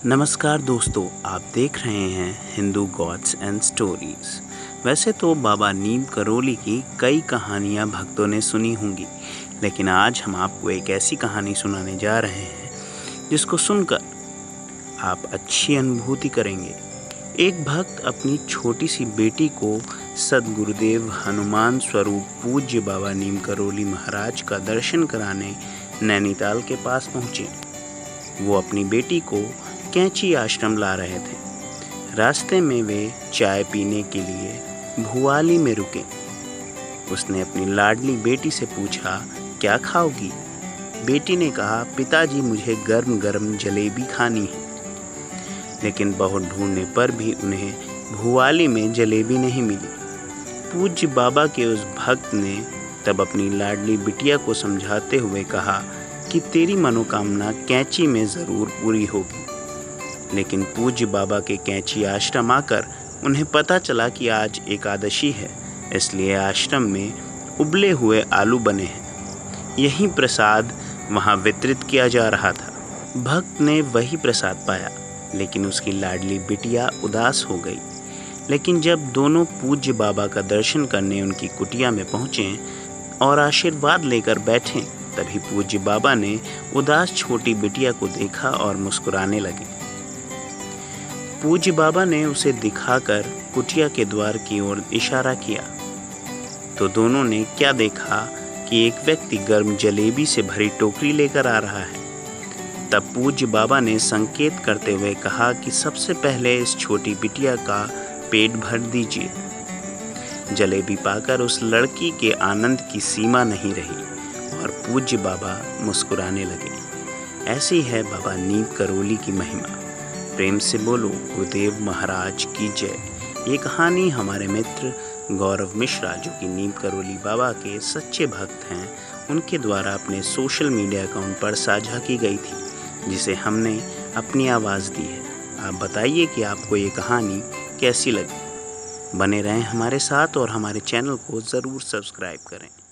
नमस्कार दोस्तों, आप देख रहे हैं हिंदू गॉड्स एंड स्टोरीज़। वैसे तो बाबा नीम करोली की कई कहानियां भक्तों ने सुनी होंगी, लेकिन आज हम आपको एक ऐसी कहानी सुनाने जा रहे हैं जिसको सुनकर आप अच्छी अनुभूति करेंगे। एक भक्त अपनी छोटी सी बेटी को सद्गुरुदेव हनुमान स्वरूप पूज्य बाबा नीम करोली महाराज का दर्शन कराने नैनीताल के पास पहुँचे। वो अपनी बेटी को कैंची आश्रम ला रहे थे। रास्ते में वे चाय पीने के लिए भुवाली में रुके। उसने अपनी लाडली बेटी से पूछा, क्या खाओगी? बेटी ने कहा, पिताजी मुझे गर्म गर्म जलेबी खानी है। लेकिन बहुत ढूंढने पर भी उन्हें भुवाली में जलेबी नहीं मिली। पूज्य बाबा के उस भक्त ने तब अपनी लाडली बिटिया को समझाते हुए कहा कि तेरी मनोकामना कैंची में ज़रूर पूरी होगी। लेकिन पूज्य बाबा के कैंची आश्रम आकर उन्हें पता चला कि आज एकादशी है, इसलिए आश्रम में उबले हुए आलू बने हैं। यही प्रसाद वहाँ वितरित किया जा रहा था। भक्त ने वही प्रसाद पाया, लेकिन उसकी लाडली बिटिया उदास हो गई। लेकिन जब दोनों पूज्य बाबा का दर्शन करने उनकी कुटिया में पहुँचे और आशीर्वाद लेकर बैठे, तभी पूज्य बाबा ने उदास छोटी बिटिया को देखा और मुस्कुराने लगे। पूज्य बाबा ने उसे दिखाकर कुटिया के द्वार की ओर इशारा किया तो दोनों ने क्या देखा कि एक व्यक्ति गर्म जलेबी से भरी टोकरी लेकर आ रहा है। तब पूज्य बाबा ने संकेत करते हुए कहा कि सबसे पहले इस छोटी बिटिया का पेट भर दीजिए। जलेबी पाकर उस लड़की के आनंद की सीमा नहीं रही और पूज्य बाबा मुस्कुराने लगे। ऐसी है बाबा नीम करोली की महिमा। प्रेम से बोलो गुरुदेव महाराज की जय। ये कहानी हमारे मित्र गौरव मिश्रा, जो कि नीम करोली बाबा के सच्चे भक्त हैं, उनके द्वारा अपने सोशल मीडिया अकाउंट पर साझा की गई थी, जिसे हमने अपनी आवाज़ दी है। आप बताइए कि आपको ये कहानी कैसी लगी। बने रहें हमारे साथ और हमारे चैनल को ज़रूर सब्सक्राइब करें।